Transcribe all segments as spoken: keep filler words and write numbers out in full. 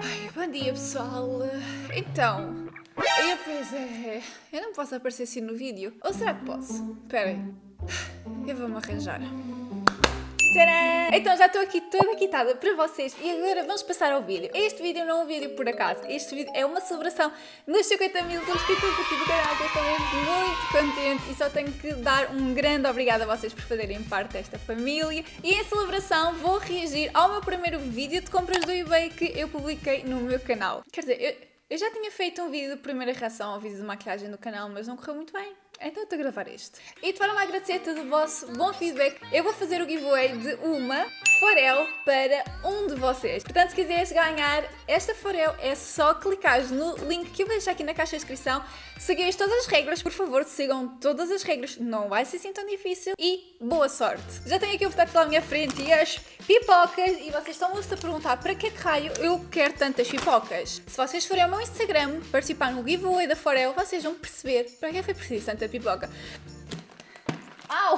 Ai, bom dia, pessoal. Então, eu pois é, eu não posso aparecer assim no vídeo. Ou será que posso? Espera aí. Eu vou-me arranjar. Tcharam! Então já estou aqui toda quitada para vocês e agora vamos passar ao vídeo. Este vídeo não é um vídeo por acaso, este vídeo é uma celebração dos cinquenta mil subscritores aqui do canal, que eu estou muito contente e só tenho que dar um grande obrigado a vocês por fazerem parte desta família. E em celebração vou reagir ao meu primeiro vídeo de compras do eBay que eu publiquei no meu canal. Quer dizer, eu, eu já tinha feito um vídeo de primeira reação ao vídeo de maquilhagem do canal, mas não correu muito bem. Então estou a gravar este. E de forma a agradecer todo o vosso bom feedback, eu vou fazer o giveaway de uma Forel para um de vocês. Portanto, se quiseres ganhar esta Forel, é só clicar no link que eu vou deixar aqui na caixa de descrição. Seguires todas as regras, por favor, sigam todas as regras, não vai ser assim tão difícil. E boa sorte! Já tenho aqui o botão pela minha frente e as pipocas, e vocês estão-se a perguntar para que raio eu quero tantas pipocas. Se vocês forem ao meu Instagram participar no giveaway da Forel, vocês vão perceber para que foi preciso tanta pipoca. Au!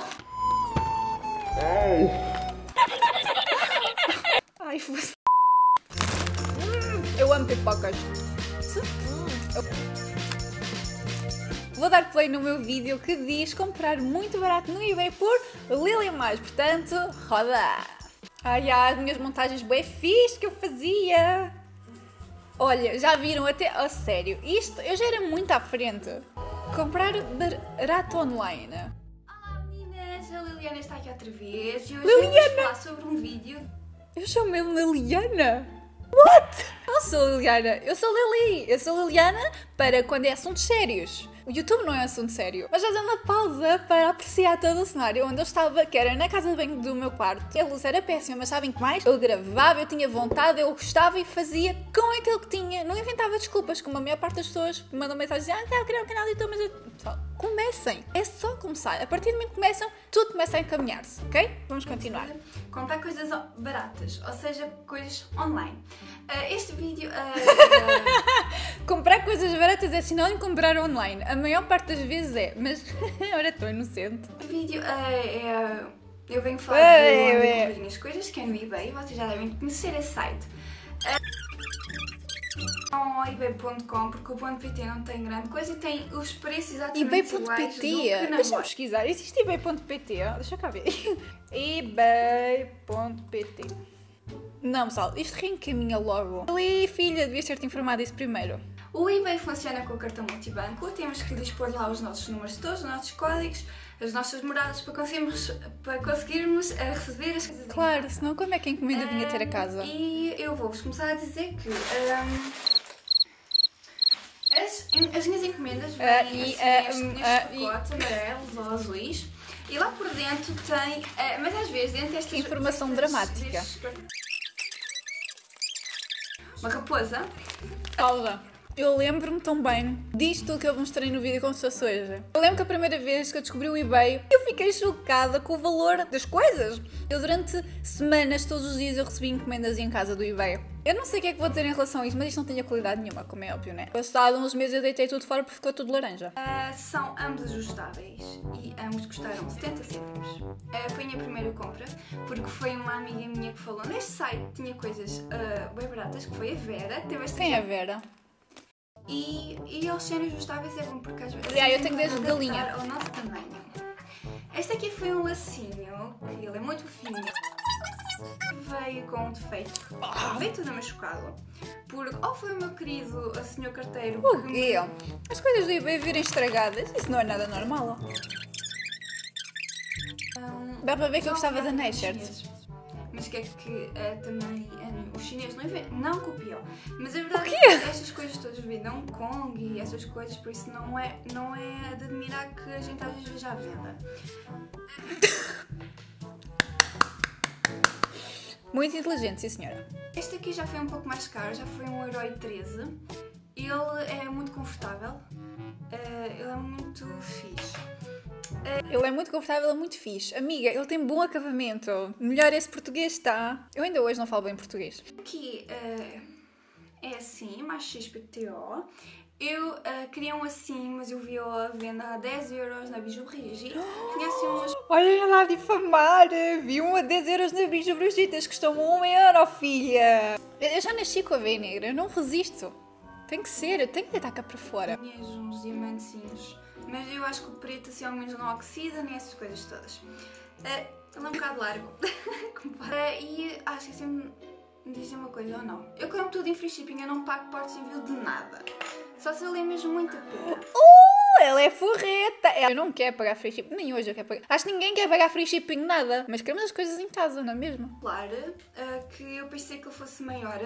Ai, fosse. Hum, eu amo pipocas. Hum, eu... Vou dar play no meu vídeo que diz comprar muito barato no eBay por Lily Mais, portanto, roda! Ai, ai, as minhas montagens bem fixe que eu fazia! Olha, já viram até, a oh, sério, isto eu já era muito à frente. Comprar barato online. Olá meninas, a Liliana está aqui outra vez e hoje Liliana! vamos falar sobre um vídeo. Eu chamo-me Liliana? What? Não sou Liliana, eu sou Lili. Eu sou Liliana para quando é assuntos sérios. O YouTube não é assunto sério. Mas já dei uma pausa para apreciar todo o cenário onde eu estava, que era na casa de banho do meu quarto. A luz era péssima, mas sabem que mais? Eu gravava, eu tinha vontade, eu gostava e fazia com aquilo que tinha. Não inventava desculpas, como a maior parte das pessoas mandam mensagens dizendo ah, quero criar um canal de YouTube, mas eu... Pessoal, comecem. É só começar. A partir do momento que começam, tudo começa a encaminhar-se, ok? Vamos continuar. Comprar coisas baratas, ou seja, coisas online. Uh, este vídeo... Uh, uh... Comprar coisas baratas é sinónimo de comprar online. A maior parte das vezes é, mas agora estou inocente. O vídeo uh, é... Eu venho falar de onde eu compro as minhas coisas, que é no eBay. Vocês já devem conhecer esse site. Não ao ebay ponto com, porque o .pt não tem grande coisa e tem os preços exatamente iguais do que na Deixa-me loja. pesquisar. Existe ebay ponto pt? Deixa cá ver. ebay ponto pt. Não, pessoal, isto reencaminha logo. Ali, filha, devias ter-te informado isso primeiro. O eBay funciona com o cartão multibanco. Temos que dispor lá os nossos números todos, os nossos códigos, as nossas moradas para conseguirmos, para conseguirmos uh, receber as coisas. Claro, senão como é que a encomenda vinha ter a casa? E eu vou-vos começar a dizer que um, as, as minhas encomendas vêm Uh, assim, e, nestes, uh, nestes uh, pacotes amarelos ou azuis. E lá por dentro tem, uh, mas às vezes dentro destas... Informação destas, dramática. destes, uma raposa. Pausa. Eu lembro-me tão bem disto que eu mostrei no vídeo como se fosse hoje. Eu lembro que a primeira vez que eu descobri o eBay, eu fiquei chocada com o valor das coisas. Eu durante semanas, todos os dias, eu recebi encomendas em casa do eBay. Eu não sei o que é que vou dizer em relação a isso, mas isto não tem qualidade nenhuma, como é óbvio, né? Passado uns meses eu deitei tudo fora porque ficou tudo laranja. Uh, são ambos ajustáveis e ambos custaram setenta cêntimos. Uh, foi a minha primeira compra, porque foi uma amiga minha que falou neste site tinha coisas uh, bem baratas, que foi a Vera. Teve esta Quem é a Vera? E, e eles serem ajustáveis é bom, porque às vezes Yeah, eu tenho desde adaptar galinha. ao nosso tamanho. Este aqui foi um lacinho, que ele é muito fininho. Veio com um defeito. Veio tudo machucado. Porque ou foi o meu querido o senhor carteiro O que quê? As coisas do eBay virem estragadas, isso não é nada normal. Um, Dá para ver que eu gostava da dos Nature. chineses. Mas que é que uh, também um, os chineses não, não copiam. Mas a verdade é que estas coisas todas vêm de Hong Kong e essas coisas, por isso não é, não é de admirar que a gente às vezes veja à venda. Muito inteligente, sim senhora. Este aqui já foi um pouco mais caro, já foi um euro e treze. Ele é muito confortável, uh, ele é muito fixe. Ele é muito confortável, é muito fixe. Amiga, ele tem bom acabamento. Melhor esse português está. Eu ainda hoje não falo bem português. Aqui uh, é assim, mais X P T O. Eu uh, queria um assim, mas eu vi a venda a dez euros na Bijou Brigitte. Tinha assim umas... Olha lá, difamar! Vi um a dez euros na Bijou Brigitte, custam um euro, filha! Eu já nasci com a veia negra, eu não resisto. Tem que ser, eu tenho que deitar cá para fora. Tinhas uns diamantezinhos, mas eu acho que o preto assim ao menos não oxida, nem essas coisas todas. Uh, ele é um bocado largo. uh, e acho que assim... Dizem uma coisa ou não. Eu compro tudo em free shipping, eu não pago portos de envio de nada. Só se ele é mesmo muito a pena. Uh, ela é forreta! Eu não quero pagar free shipping, nem hoje eu quero pagar. Acho que ninguém quer pagar free shipping nada. Mas queremos as coisas em casa, não é mesmo? Claro, uh, que eu pensei que ele fosse maior.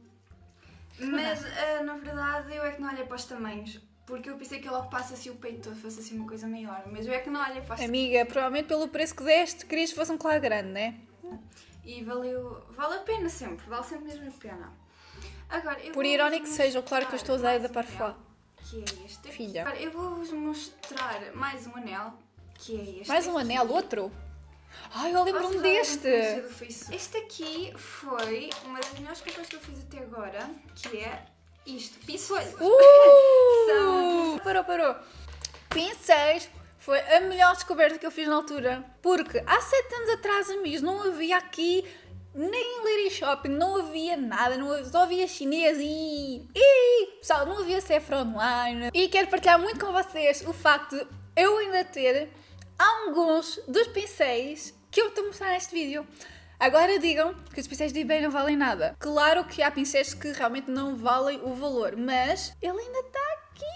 Mas, uh, na verdade, eu é que não olhei para os tamanhos. Porque eu pensei que ele ocupasse assim o peito todo, fosse assim uma coisa maior. Mas eu é que não olhei para os Amiga, provavelmente pelo preço que deste, querias que fosse um claro grande, não é? E valeu, vale a pena sempre, vale sempre mesmo a pena. Agora, eu Por irónico que seja, claro que eu estou a usar da Parfois. Que é este. Filha. Agora, eu vou-vos mostrar mais um anel, que é este. Mais um anel, outro? Ai, eu lembro-me deste. Este aqui foi uma das melhores compras que eu fiz até agora, que é isto, pincéis. Uh! São... Parou, parou. Pincéis. Foi a melhor descoberta que eu fiz na altura. Porque há sete anos atrás, amigos, não havia aqui nem Lady Shopping, não havia nada, não havia, só havia chinês e... e... Pessoal, não havia Sephora online. E quero partilhar muito com vocês o facto de eu ainda ter alguns dos pincéis que eu estou a mostrar neste vídeo. Agora digam que os pincéis de eBay não valem nada. Claro que há pincéis que realmente não valem o valor, mas ele ainda está aqui.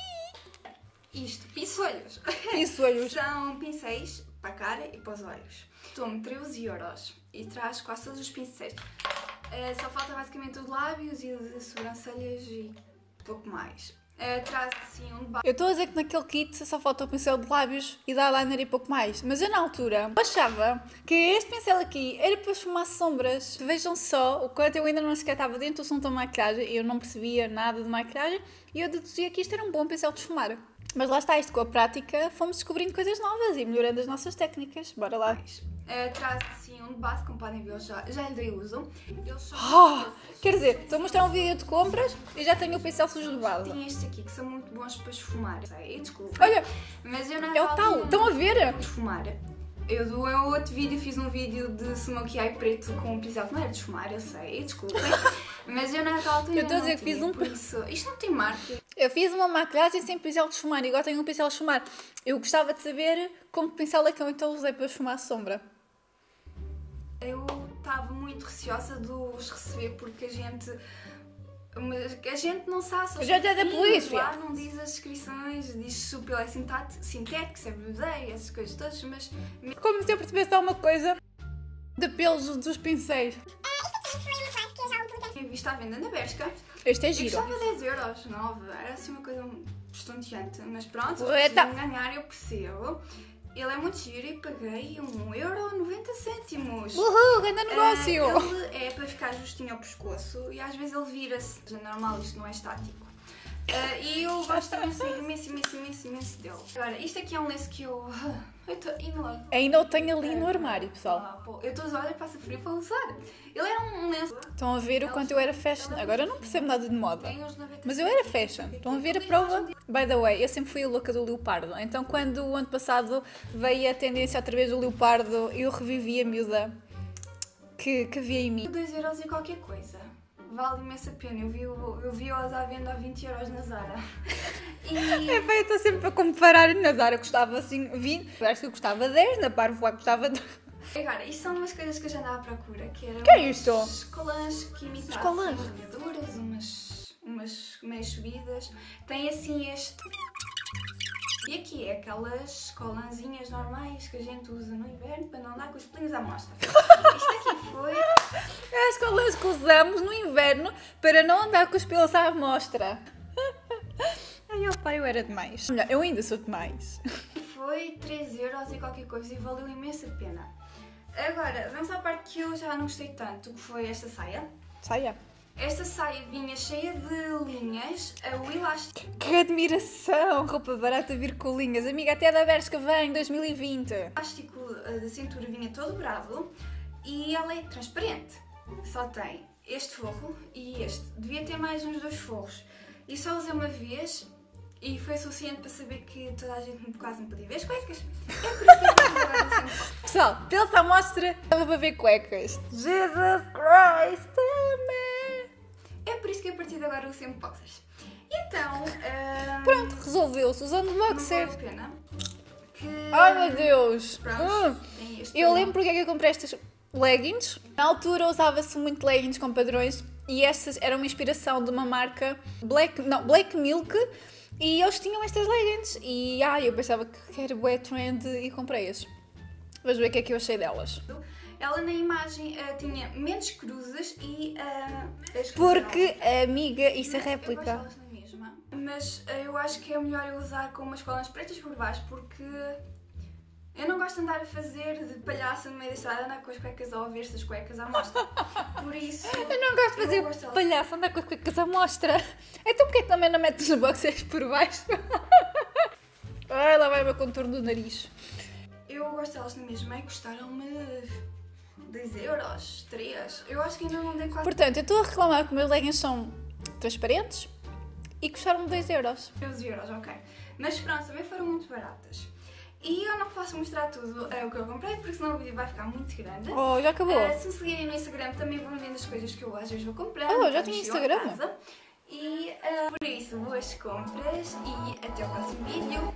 Isto, pincelhos. Pincelhos. São pincéis para a cara e para os olhos. Custou-me treze euros e traz quase todos os pincéis. Uh, só falta basicamente os lábios e as sobrancelhas e pouco mais. Uh, traz assim um de baixo. Eu estou a dizer que naquele kit só falta o pincel de lábios e da eyeliner e pouco mais. Mas eu na altura achava que este pincel aqui era para esfumar sombras. Vejam só o quanto eu ainda não sequer estava dentro do som da maquilhagem. Eu não percebia nada de maquilhagem e eu deduzia que isto era um bom pincel de esfumar. Mas lá está, isto com a prática fomos descobrindo coisas novas e melhorando as nossas técnicas. Bora lá. Uh, traz assim um de base, como podem ver, eu já, já lhe dei uso. Eles são oh, quer dizer, estou a mostrar um vídeo de compras e já tenho o pincel sujo de base. Tem estes aqui que são muito bons para esfumar. Sei, desculpa. Olha, mas eu não é o tal, estão a ver? Esfumar. Eu do outro vídeo fiz um vídeo de smokey eye preto com um pincel que não era de esfumar, eu sei, desculpem. Mas eu naquela altura eu estou a dizer que fiz um... por isso, isto não tem marca. Eu fiz uma maquilhagem sem pincel de esfumar e agora tenho um pincel de esfumar. Eu gostava de saber com que pincel é que eu então usei para esfumar a sombra. Eu estava muito receosa de os receber porque a gente... Mas a gente não sabe se a gente é da polícia. Lá não diz as descrições, diz se o pelo é sintético, se é verdadeiro, essas coisas todas, mas... Como se eu percebesse alguma coisa de pelos dos pincéis. Tinha visto à venda na Bershka. Este é giro. Eu custava dez euros, nove, era assim uma coisa estonteante, mas pronto, se Correta. precisam ganhar eu percebo. Ele é muito giro e paguei um euro e noventa cêntimos. Uhul, grande negócio! Uh, ele é para ficar justinho ao pescoço e às vezes ele vira-se. É normal, isto não é estático. Uh, e eu gosto imenso, imenso, imenso, imenso, imenso dele. Agora, isto aqui é um lenço que eu... Eu estou indo lá. Ainda o tenho ali no armário, pessoal. Ah, pô, eu estou a usar, olha, passa frio para usar. Ele era um lenço... Estão a ver o quanto eu era fashion. Agora eu não percebo nada de moda. Mas eu era fashion. Estão a ver a prova? By the way, eu sempre fui a louca do leopardo. Então quando o ano passado veio a tendência outra vez do leopardo, eu revivi a miúda que, que havia em mim. dois euros e qualquer coisa. Vale imensa pena. Eu vi-os eu vi à venda a vinte euros na Zara. E... É bem, eu estou sempre a comparar. Na Zara custava assim vinte. Parece que eu custava dez, na Parfois custava... Agora, isto são umas coisas que eu já andava à procura. Que eram que é isto? Umas colãs que imitassem colãs? umas umas, umas meias subidas. Tem assim este... E aqui é aquelas colãzinhas normais que a gente usa no inverno para não dar com os pelinhos à mostra. Isto aqui foi... É as colãs que usamos no inverno para não andar com os pelos à mostra. Ai, ó pai, eu era demais. Melhor, eu ainda sou demais. Foi três euros e qualquer coisa e valeu imensa pena. Agora, vamos à parte que eu já não gostei tanto, que foi esta saia. Saia. Esta saia vinha cheia de linhas, o elástico... Que admiração! Roupa barata vir com linhas. Amiga, até da Bershka vem, dois mil e vinte. O elástico da cintura vinha todo dobrado e ela é transparente. Só tem este forro e este. Devia ter mais uns dois forros. E só usei uma vez E foi suficiente para saber que toda a gente quase não podia ver as cuecas. É por isso que eu preciso agora do sempre boxers. Pessoal, pela essa amostra, estava para ver cuecas. Jesus Christ, man. É por isso que a partir de agora uso sempre boxers. Então, um, Pronto, resolveu-se usando não boxers. vale a pena. Que, Ai meu Deus! Pronto, Hum. tem este Eu problema. lembro porque é que eu comprei estas leggings. Na altura usava-se muito leggings com padrões e estas eram uma inspiração de uma marca Black, não, Black Milk, e eles tinham estas leggings e ah, eu pensava que era bué trend e comprei-as. Vamos ver o que é que eu achei delas. Ela na imagem uh, tinha menos cruzes e uh, as cruzes Porque, eram- amiga, isso é Mas eu gosto réplica. delas na mesma. Mas uh, eu acho que é melhor eu usar com umas colanas pretas por baixo porque eu não gosto de andar a fazer de palhaça no meio da estrada, andar com as cuecas ao avesso das cuecas à mostra. Por isso. Eu não gosto de fazer eu gosto delas. palhaço, andar com as cuecas à mostra. Então porquê que também não metes os boxers por baixo? Ai, lá vai o meu contorno do nariz. Eu gosto delas na mesma e custaram-me dois euros, três. Eu acho que ainda não dei quase Portanto, eu estou a reclamar que os meus leggings são transparentes e custaram-me dois euros. doze euros, ok. Mas pronto, também foram muito baratas. E eu não posso mostrar tudo é, o que eu comprei, porque senão o vídeo vai ficar muito grande. Oh, já acabou. Uh, se me seguirem no Instagram também vão vendo as coisas que eu às vezes vou comprando. Oh, já quando tinha chego a Instagram? casa. E uh, por isso, boas compras e até o próximo vídeo.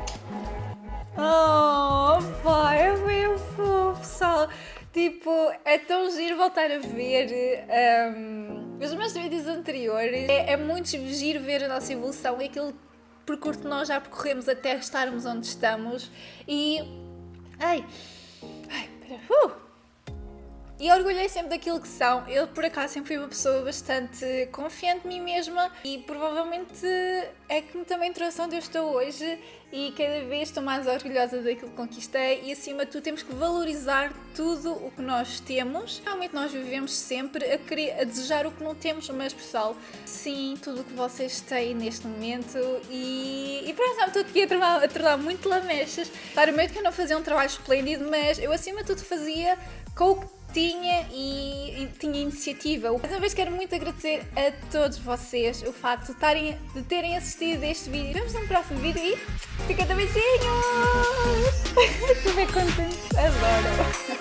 Oh, pá, é bem fofo, pessoal. Tipo, é tão giro voltar a ver um, os meus vídeos anteriores. É, é muito giro ver a nossa evolução e aquele percurso que nós já percorremos até estarmos onde estamos. E... Ai... Ai, pera... Uh! E orgulhei sempre daquilo que são. Eu, por acaso, sempre fui uma pessoa bastante confiante de mim mesma e provavelmente é que me também trouxe onde eu estou hoje e cada vez estou mais orgulhosa daquilo que conquistei e, acima de tudo, temos que valorizar tudo o que nós temos. Realmente nós vivemos sempre a, querer, a desejar o que não temos, mas, pessoal, sim, tudo o que vocês têm neste momento e, e pronto, já me estou aqui a tornar, a tornar muito lamechas. Claramente que eu não fazia um trabalho esplêndido, mas eu, acima de tudo, fazia com o que tinha e, e tinha iniciativa. Mais uma vez quero muito agradecer a todos vocês o facto de, tarem, de terem assistido a este vídeo. Vemos no próximo vídeo e fica de beijinhos! Estou bem contente, adoro!